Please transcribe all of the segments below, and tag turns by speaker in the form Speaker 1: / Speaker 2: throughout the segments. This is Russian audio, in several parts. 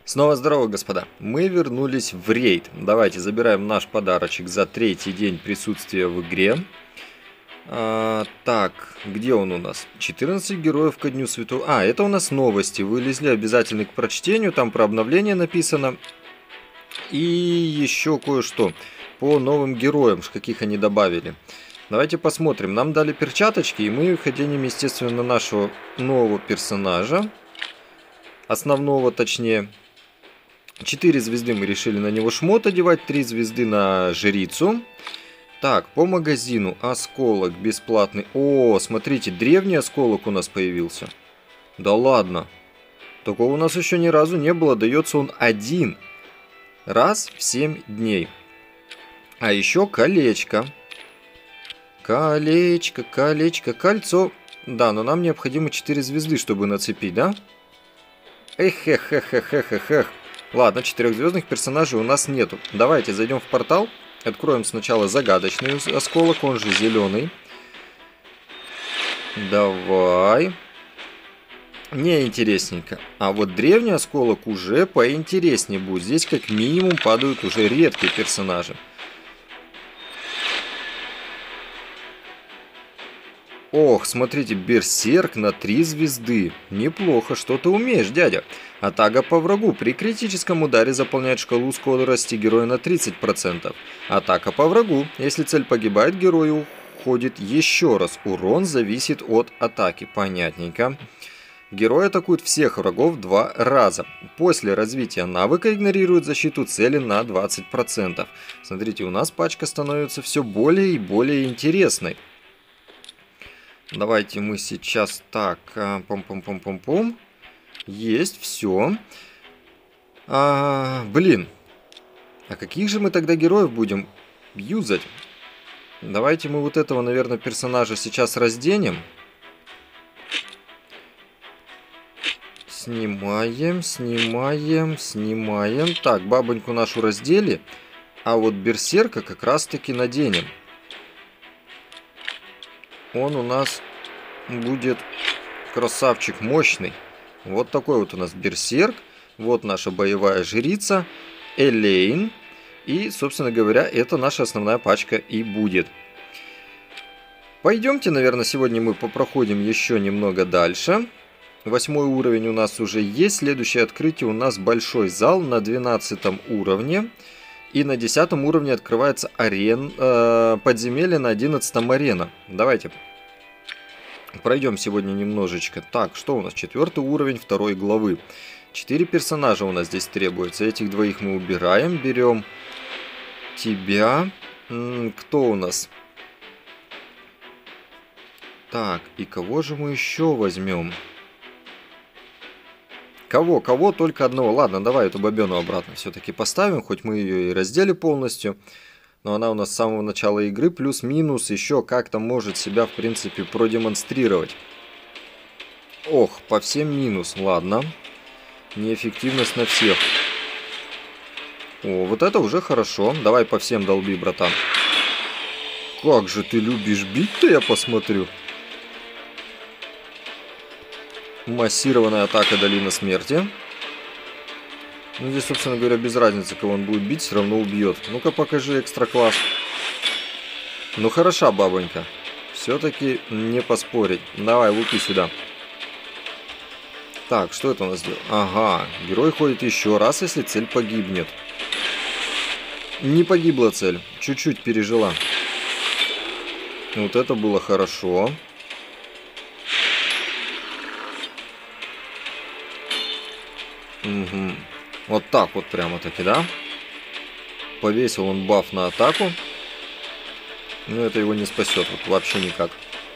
Speaker 1: Снова здорово, господа. Мы вернулись в рейд. Давайте забираем наш подарочек за третий день присутствия в игре. Так, где он у нас? 14 героев ко дню святого... это у нас новости. Вылезли, обязательны к прочтению. Там про обновление написано. И еще кое-что по новым героям, каких они добавили. Давайте посмотрим. Нам дали перчаточки, и мы их оденем, естественно, на нашего нового персонажа. Основного, точнее. 4 звезды мы решили на него шмот одевать, 3 звезды на жрицу. Так, по магазину осколок бесплатный. О, смотрите, древний осколок у нас появился. Да ладно. Такого у нас еще ни разу не было. Дается он один раз в 7 дней. А еще колечко. Колечко, колечко, кольцо. Да, но нам необходимо 4 звезды, чтобы нацепить, да? Эх. Ладно, 4-звездных персонажей у нас нету. Давайте зайдем в портал. Откроем сначала загадочный осколок, он же зеленый. Давай. Не интересненько. А вот древний осколок уже поинтереснее будет. Здесь как минимум падают уже редкие персонажи. Ох, смотрите, берсерк на 3 звезды. Неплохо, что ты умеешь, дядя. Атака по врагу. При критическом ударе заполняет шкалу скорости героя на 30%. Атака по врагу. Если цель погибает, герой уходит еще раз. Урон зависит от атаки. Понятненько. Герой атакует всех врагов 2 раза. После развития навыка игнорирует защиту цели на 20%. Смотрите, у нас пачка становится все более и более интересной. Давайте мы сейчас так, пом-пом-пом-пом-пом. Есть, все. Блин. А каких же мы тогда героев будем юзать? Давайте мы вот этого, наверное, персонажа сейчас разденем. Снимаем. Так, бабоньку нашу раздели. А вот берсерка как раз-таки наденем. Он у нас будет красавчик мощный. Вот такой вот у нас берсерк. Вот наша боевая жрица Элейн. И, собственно говоря, это наша основная пачка и будет. Пойдемте, наверное, сегодня мы попроходим еще немного дальше. 8-й уровень у нас уже есть. Следующее открытие у нас большой зал на 12 уровне. И на 10 уровне открывается подземелье на 11 арена. Давайте пройдем сегодня немножечко. Так, что у нас? 4 уровень 2 главы. 4 персонажа у нас здесь требуется. Этих двоих мы убираем. Берем тебя. Кто у нас? Так, и кого же мы еще возьмем? Кого? Только одного. Ладно, давай эту бабену обратно все-таки поставим. Хоть мы ее и раздели полностью. Но она у нас с самого начала игры плюс-минус еще как-то может себя, в принципе, продемонстрировать. Ох, по всем минус. Ладно. Неэффективность на всех. О, вот это уже хорошо. Давай по всем долби, братан. Как же ты любишь бить-то, я посмотрю. Массированная атака Долина Смерти. Ну, здесь, собственно говоря, без разницы, кого он будет бить, все равно убьет. Ну-ка, покажи экстра класс. Ну, хороша бабонька. Все-таки не поспорить. Давай, лупи сюда. Так, что это у нас делает? Ага, герой ходит еще раз, если цель погибнет. Не погибла цель. Чуть-чуть пережила. Вот это было хорошо. Угу. Вот так вот прямо-таки, да? Повесил он баф на атаку. Но это его не спасет. Вот вообще никак.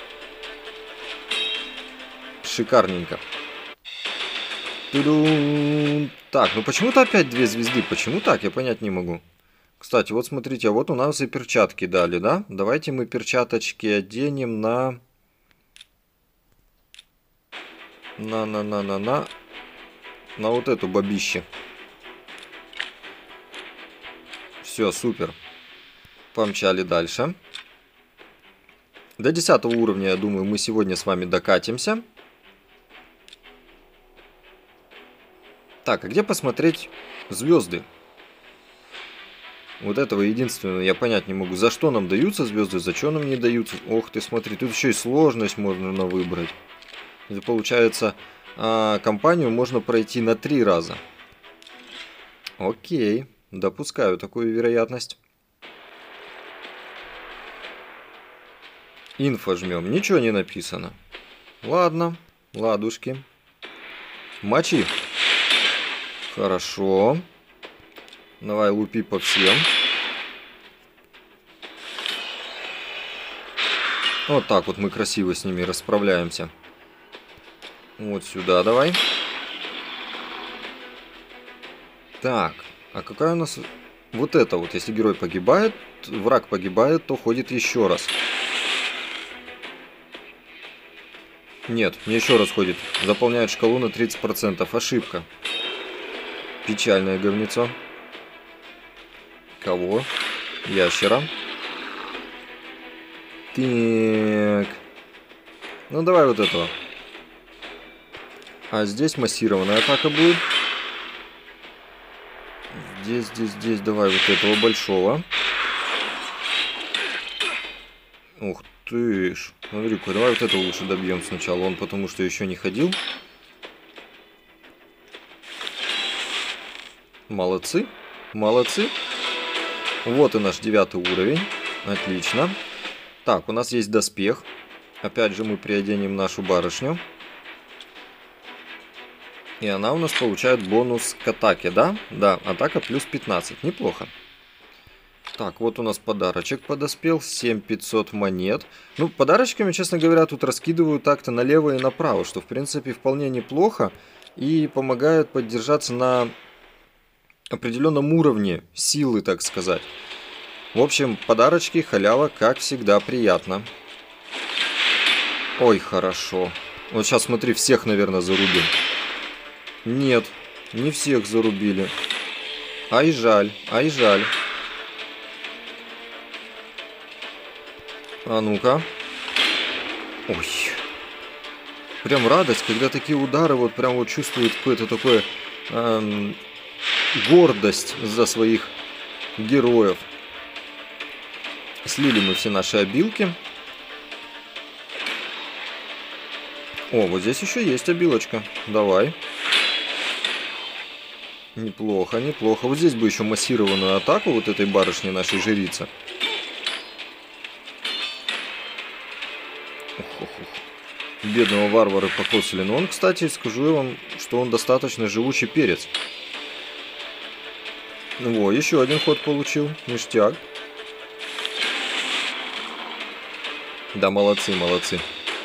Speaker 1: Шикарненько. Так, ну почему-то опять 2 звезды. Почему так? Я понять не могу. Кстати, вот смотрите, а вот у нас и перчатки дали, да? Давайте мы перчаточки оденем на вот эту бабище. Все, супер. Помчали дальше. До 10 уровня, я думаю, мы сегодня с вами докатимся. Так, а где посмотреть звезды? Вот этого единственного я понять не могу. За что нам даются звезды, за что нам не даются? Ох ты, смотри, тут еще и сложность можно выбрать. Это получается, кампанию можно пройти на 3 раза. Окей, допускаю такую вероятность. Инфо жмем, ничего не написано. Ладно, ладушки. Мочи. Хорошо. Давай лупи по всем. Вот так вот мы красиво с ними расправляемся. Вот сюда давай. Так, а какая у нас... Вот это вот, если герой погибает, враг погибает, то ходит еще раз. Нет, не еще раз ходит. Заполняет шкалу на 30%. Ошибка. Печальное говнецо. Кого? Ящера. Так. Ну давай вот этого. А здесь массированная атака будет. Здесь давай вот этого большого. Ух ты ж. Смотри-ка, давай вот этого лучше добьем сначала. Он потому что еще не ходил. Молодцы. Молодцы. Вот и наш 9 уровень. Отлично. Так, у нас есть доспех. Опять же мы приоденем нашу барышню. И она у нас получает бонус к атаке, да? Да, атака плюс 15. Неплохо. Так, вот у нас подарочек подоспел. 7500 монет. Ну, подарочками, честно говоря, тут раскидываю так-то налево и направо, что, в принципе, вполне неплохо. И помогает поддержаться на определенном уровне силы, так сказать. В общем, подарочки, халява, как всегда, приятно. Ой, хорошо. Вот сейчас, смотри, всех, наверное, зарубим. Нет, не всех зарубили. Ай, жаль, ай, жаль. А ну-ка. Ой. Прям радость, когда такие удары, вот прям вот чувствует какое-то такое... гордость за своих героев. Слили мы все наши обилки. О, вот здесь еще есть обилочка. Давай. Неплохо, неплохо. Вот здесь бы еще массированную атаку вот этой барышни нашей жрицы. Бедного варвара покосили. Но он, кстати, скажу я вам, что он достаточно живучий перец. Во, еще один ход получил. Ништяк. Да, молодцы, молодцы.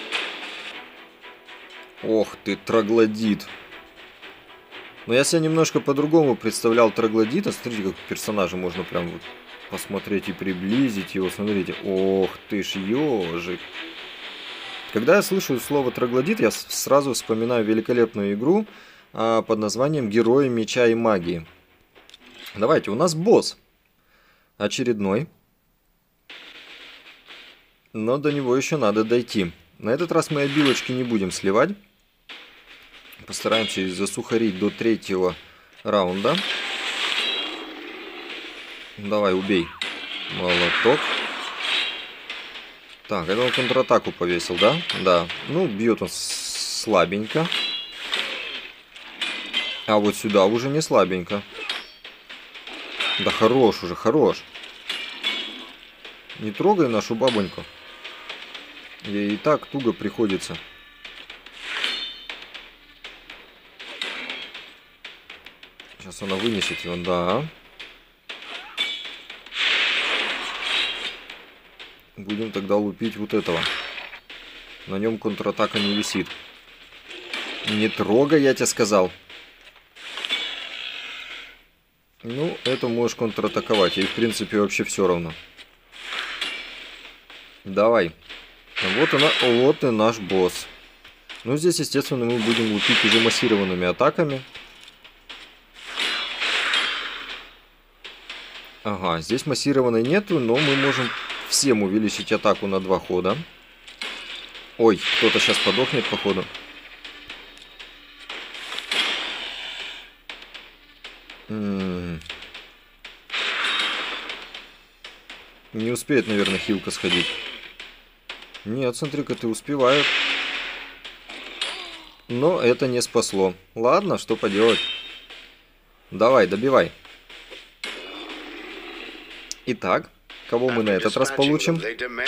Speaker 1: Ох ты, троглодит. Но я себе немножко по-другому представлял троглодита. Смотрите, как персонажа можно прям вот посмотреть и приблизить его. Смотрите. Ох ты ж, ежик. Когда я слышу слово троглодит, я сразу вспоминаю великолепную игру под названием «Герои меча и магии». Давайте, у нас босс. Очередной. Но до него еще надо дойти. На этот раз мы обилочки не будем сливать. Постараемся их засухарить до 3-го раунда. Давай, убей. Молоток. Так, это он контратаку повесил, да? Да. Ну, бьет он слабенько. А вот сюда уже не слабенько. Да хорош уже, хорош. Не трогай нашу бабоньку. Ей и так туго приходится. Сейчас она вынесет его, да. Будем тогда лупить вот этого. На нем контратака не висит. Не трогай, я тебе сказал. Ну, это можешь контратаковать. Ей, в принципе, вообще все равно. Давай. Вот и наш босс. Ну, здесь, естественно, мы будем лупить уже массированными атаками. Ага, здесь массированной нету, но мы можем всем увеличить атаку на 2 хода. Ой, кто-то сейчас подохнет, походу. Не успеет, наверное, хилка сходить. Нет, смотри-ка, ты успеваешь. Но это не спасло. Ладно, что поделать. Давай, добивай. Итак, кого мы на этот раз получим?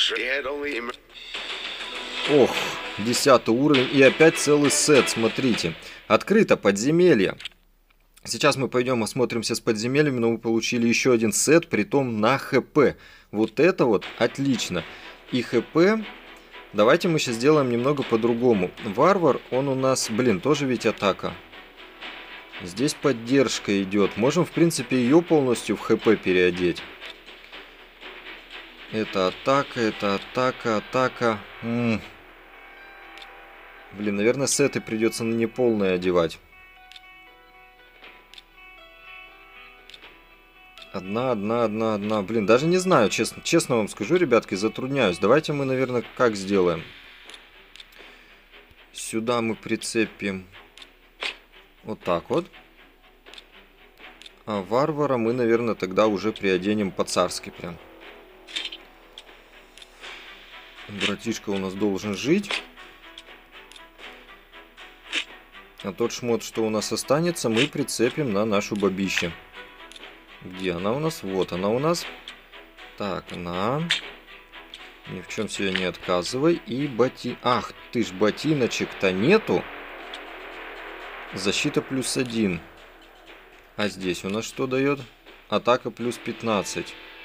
Speaker 1: Ох, 10 уровень и опять целый сет, смотрите. Открыто подземелье. Сейчас мы пойдем осмотримся с подземельями, но мы получили еще один сет, притом на ХП. Вот это вот отлично. И ХП... Давайте мы сейчас сделаем немного по-другому. Варвар, он у нас, блин, тоже ведь атака. Здесь поддержка идет. Можем, в принципе, ее полностью в ХП переодеть. Это атака, атака. Блин, наверное, сеты придется на неполные одевать. Одна. Блин, даже не знаю, честно вам скажу, ребятки, затрудняюсь. Давайте мы, наверное, как сделаем? Сюда мы прицепим вот так вот. А варвара мы, наверное, тогда уже приоденем по-царски прям. Братишка у нас должен жить. А тот шмот, что у нас останется, мы прицепим на нашу бабище. Где она у нас? Вот она у нас. Так, на. Ни в чем себе не отказывай. И Ах, ты ж ботиночек-то нету. Защита +1. А здесь у нас что дает? Атака +15.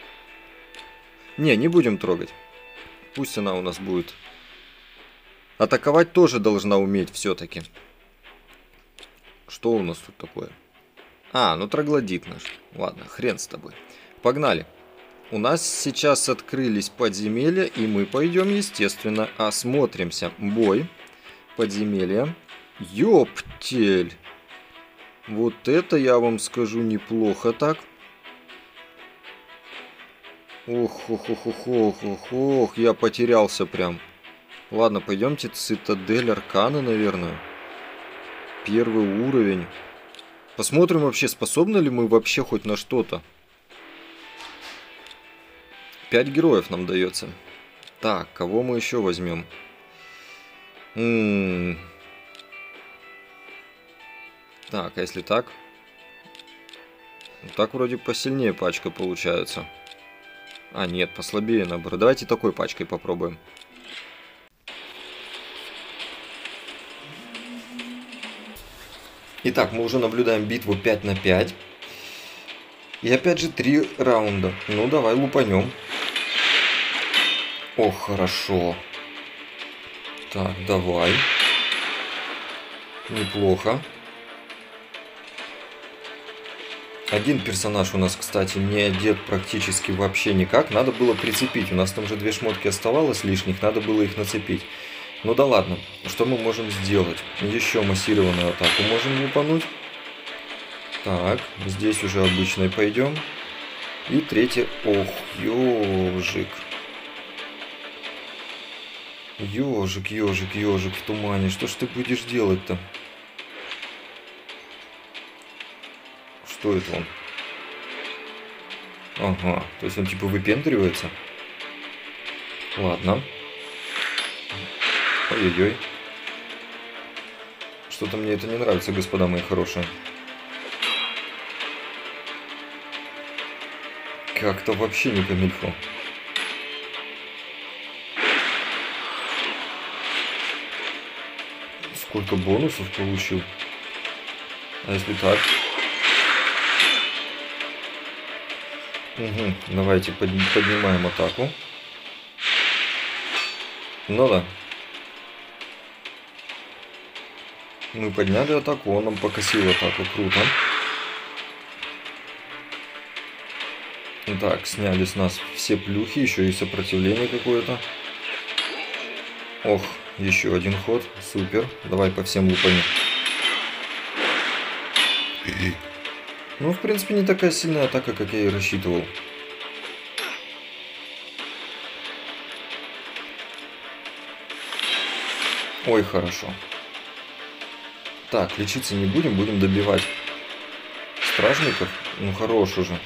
Speaker 1: Не будем трогать. Пусть она у нас будет. Атаковать тоже должна уметь все-таки. Что у нас тут такое? Ну троглодит наш. Ладно, хрен с тобой. Погнали. У нас сейчас открылись подземелья, и мы пойдем, естественно, осмотримся. Бой. Подземелья. Ёптель. Вот это, я вам скажу, неплохо так. Ох, я потерялся прям. Ладно, пойдемте цитадель Арканы, наверное. Первый уровень. Посмотрим вообще, способны ли мы вообще хоть на что-то. 5 героев нам дается. Так, кого мы еще возьмем? Так, а если так? Так вроде посильнее пачка получается. Нет, послабее наоборот. Давайте такой пачкой попробуем. Итак, мы уже наблюдаем битву 5 на 5. И опять же 3 раунда. Ну, давай лупанем. Ох, хорошо. Так, давай. Неплохо. Один персонаж у нас, кстати, не одет практически вообще никак. Надо было прицепить. У нас там же 2 шмотки оставалось лишних. Надо было их нацепить. Ну да ладно. Что мы можем сделать? Еще массированную атаку можем лупануть. Так, здесь уже обычной пойдем. И третий. Ох, ёжик. Ёжик в тумане. Что ж ты будешь делать-то? Что это он? Ага, то есть он типа выпендривается? Ладно. Ой-ой-ой. Что-то мне это не нравится, господа мои хорошие. Как-то вообще не камильфо. Сколько бонусов получил? А если так? Угу, давайте поднимаем атаку. Ну да. Мы подняли атаку, он нам покосил атаку. Круто. Так, сняли с нас все плюхи, еще и сопротивление какое-то. Ох, еще один ход. Супер. Давай по всем лупанем. Ну, в принципе, не такая сильная атака, как я и рассчитывал. Ой, хорошо. Так, лечиться не будем, будем добивать стражников. Ну, хорош уже.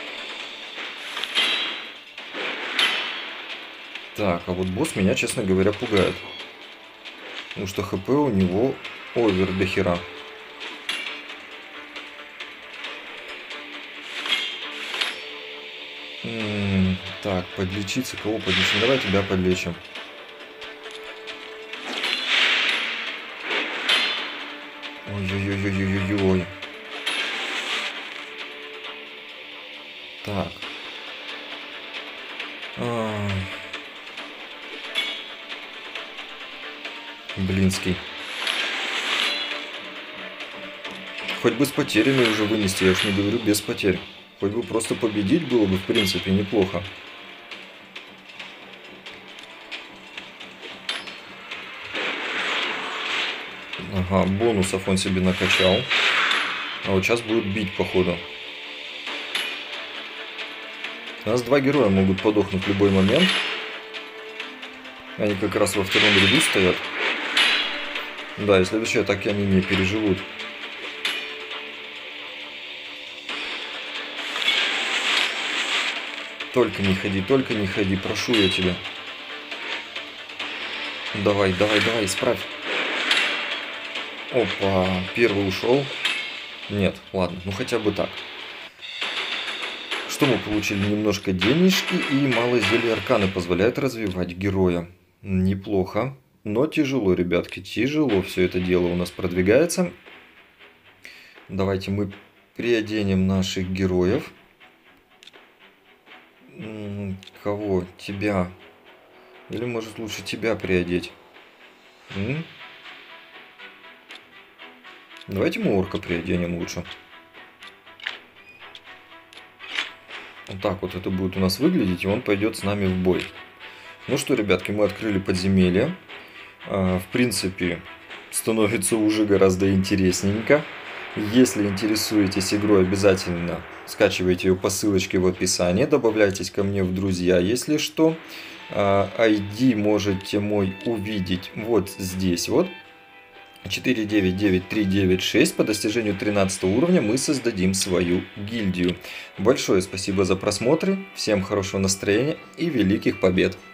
Speaker 1: Так, а вот босс меня, честно говоря, пугает. Потому что хп у него овер до хера. Так, подлечиться. Кого подлечим? Давай тебя подлечим. Ой-ой-ой-ой-ой-ой. Так. Блинский. Хоть бы с потерями уже вынести, я ж не говорю без потерь. Хоть бы просто победить было бы, в принципе, неплохо. Ага, бонусов он себе накачал. А вот сейчас будет бить, походу. У нас два героя могут подохнуть в любой момент. Они как раз во втором ряду стоят. Да, и следующей атаки они не переживут. Только не ходи, прошу я тебя. Давай, давай, давай, исправь. Опа, первый ушел. Нет, ладно, ну хотя бы так. Что мы получили? Немножко денежки и мало зелья арканы позволяет развивать героя. Неплохо, но тяжело, ребятки, тяжело все это дело у нас продвигается. Давайте мы приоденем наших героев. Кого? Тебя. Или может лучше тебя приодеть? Давайте мы орка приоденем лучше. Вот так вот это будет у нас выглядеть, и он пойдет с нами в бой. Ну что, ребятки, мы открыли подземелье. В принципе, становится уже гораздо интересненько. Если интересуетесь игрой, обязательно скачивайте ее по ссылочке в описании. Добавляйтесь ко мне в друзья, если что. ID можете мой увидеть вот здесь вот. 499396. По достижению 13 уровня мы создадим свою гильдию. Большое спасибо за просмотры. Всем хорошего настроения и великих побед!